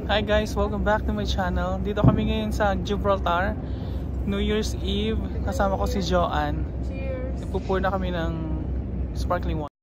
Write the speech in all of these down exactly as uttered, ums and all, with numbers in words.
Hi guys, welcome back to my channel. Dito kami ngayon sa Gibraltar, New Year's Eve. Kasama ko si Joanne. Cheers! Nagpupur na kami ng sparkling wine.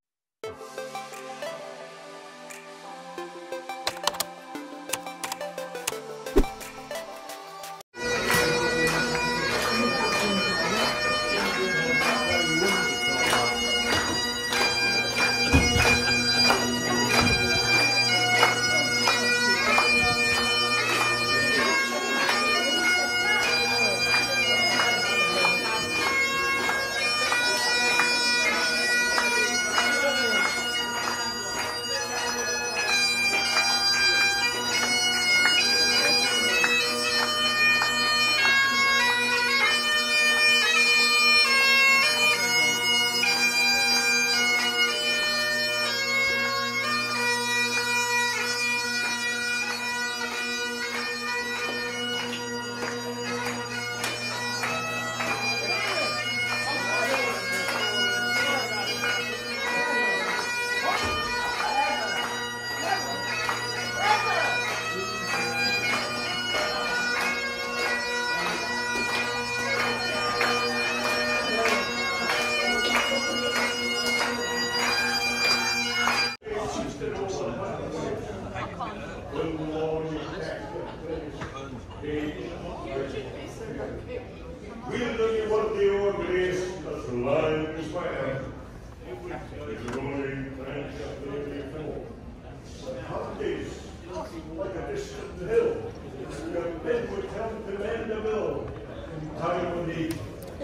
We'll do you what the old grace that's lying in his hand. It's rolling branch of the before. Hot days, like a distant hill, your men would come to mend the mill in time of need.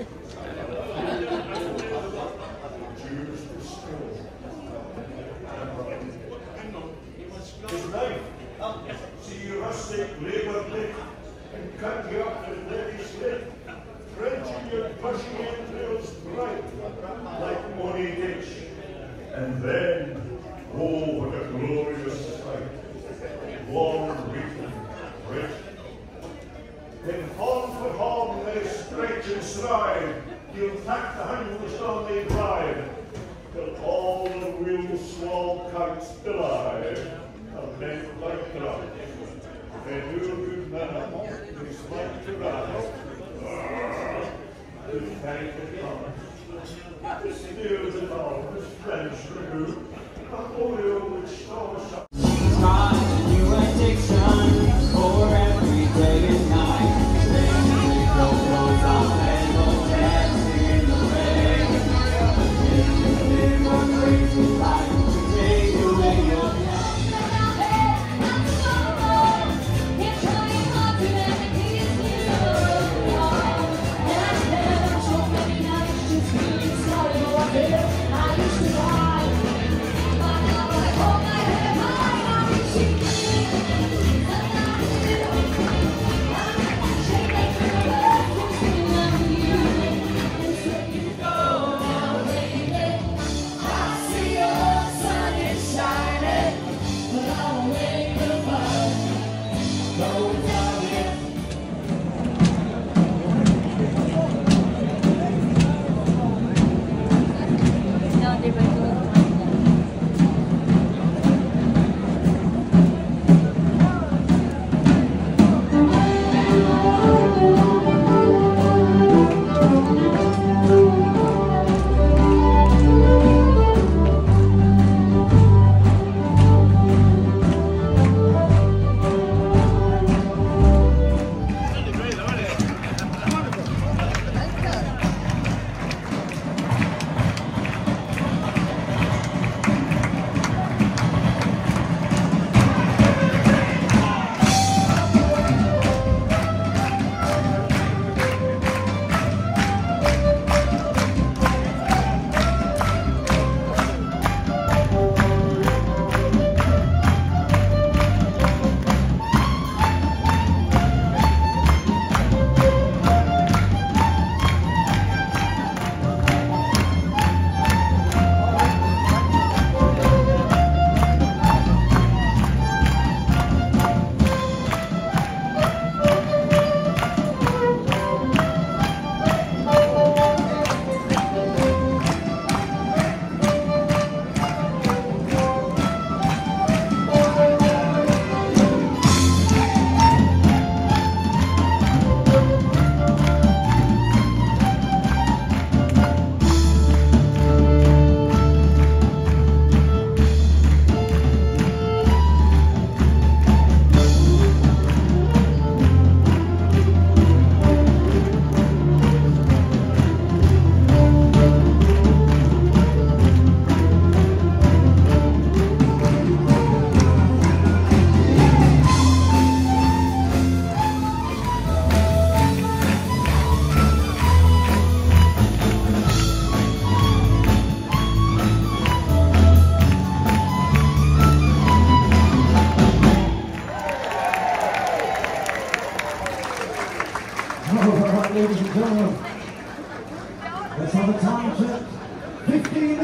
Choose to still. His knife, see your rustic labor lick, and cut you up with ready slit. Drenching your pushing entrails bright, like Money Ditch. And then, oh, what a glorious sight. Long written, rich. Then horn for horn they stretch and stride, till tack the hundreds on they drive, till all the wheel swall kites belie, and men like clouds. They do good manner, they smite to rise. The thank the gods, still the dogs, French remove, a oil which stores up. Trying a new addiction for every day and night. Staying go clothes on and go dancing in the rain. Living a crazy life to take away your pain. I used to lie, but now I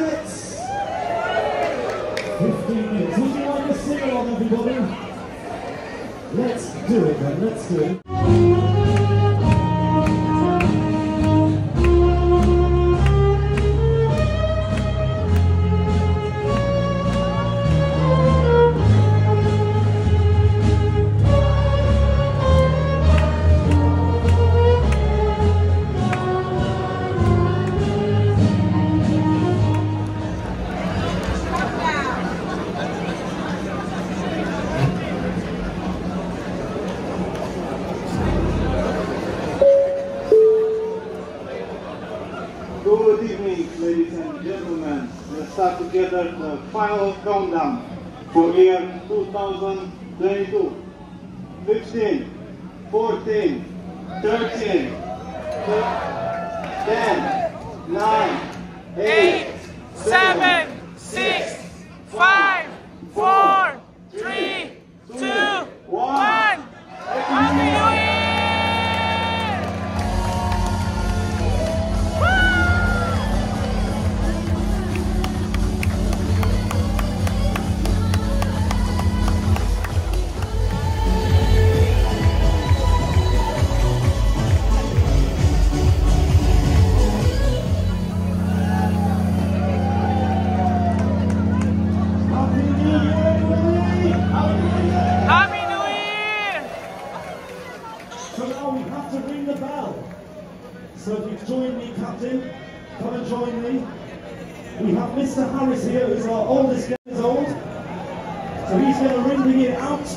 minutes. fifteen minutes. Would you like a sing-along, everybody? Let's do it then, let's do it. Good evening, ladies and gentlemen. Let's start together the final countdown for year two thousand twenty-two. fifteen, fourteen, thirteen, ten, nine, eight, seven, six, five, four, three, two, one. Happy New Year! Happy New Year! So now we have to ring the bell. So if you join me, Captain, come and join me. We have Mister Harris here, who's our oldest years old. So he's going to ring it out.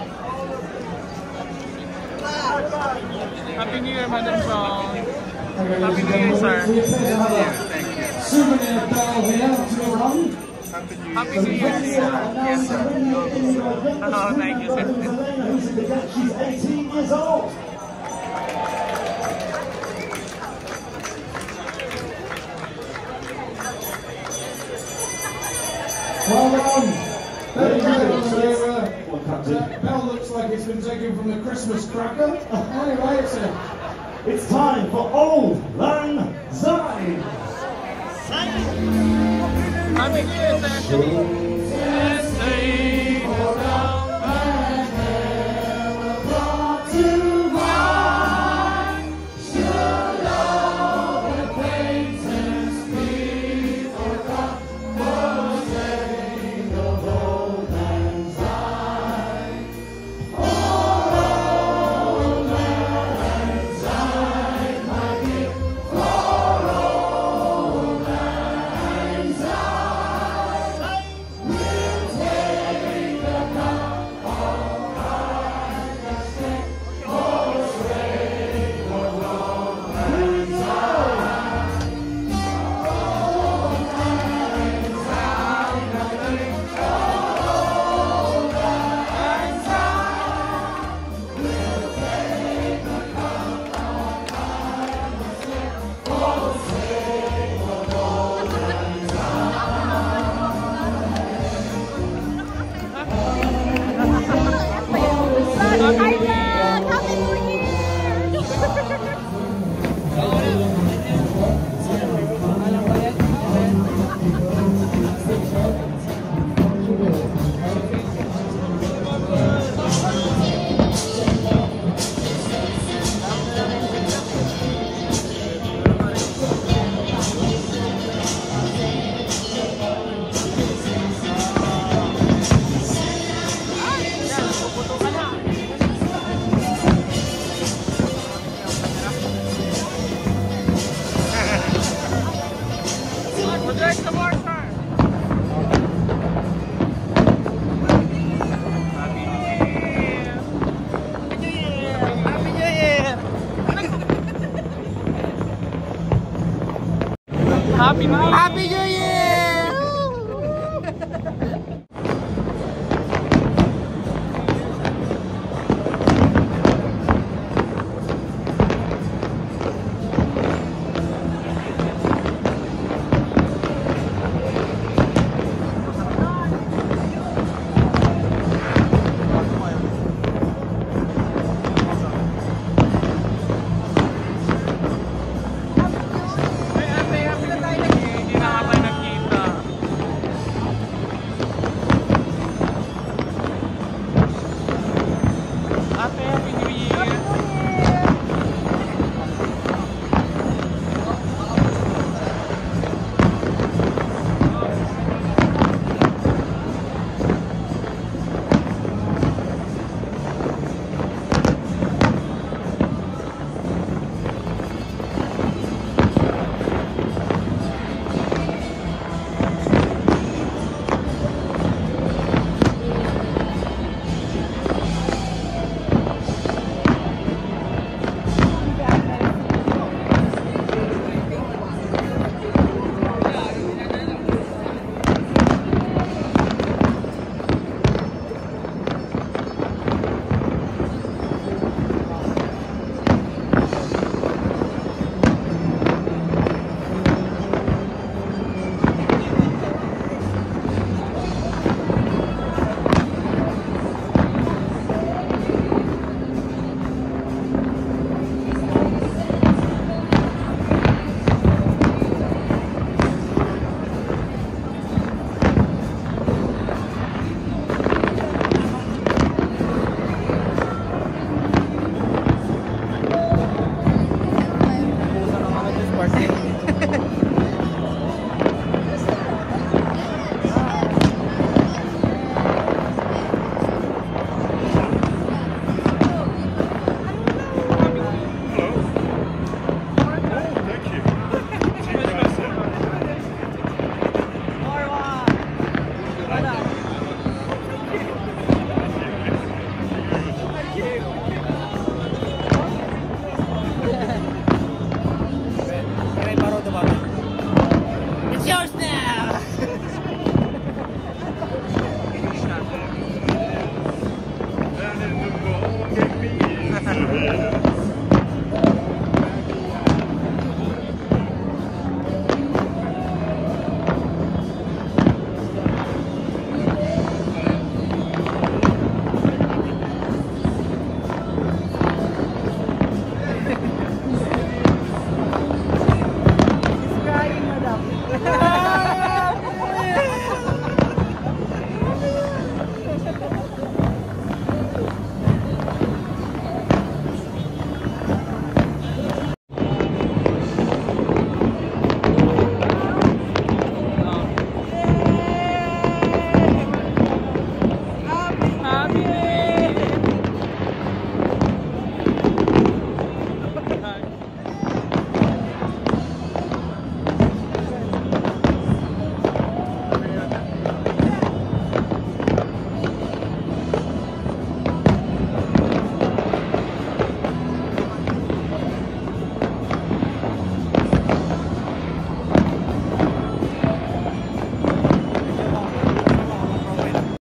Happy New Year, Madam Chong. Happy New Year, sir. Thank you. Souvenir bell here to run. Happy New Year, yes, sir. Oh, thank you, sir. Who's in the deck? She's eighteen years old. Well done. Very good. So, uh, Well, Captain. that bell looks like it's been taken from the Christmas cracker. Anyway, it's a It's time for Old Lang Syne. Happy New Year, sir. Let's say Direct the more, sir.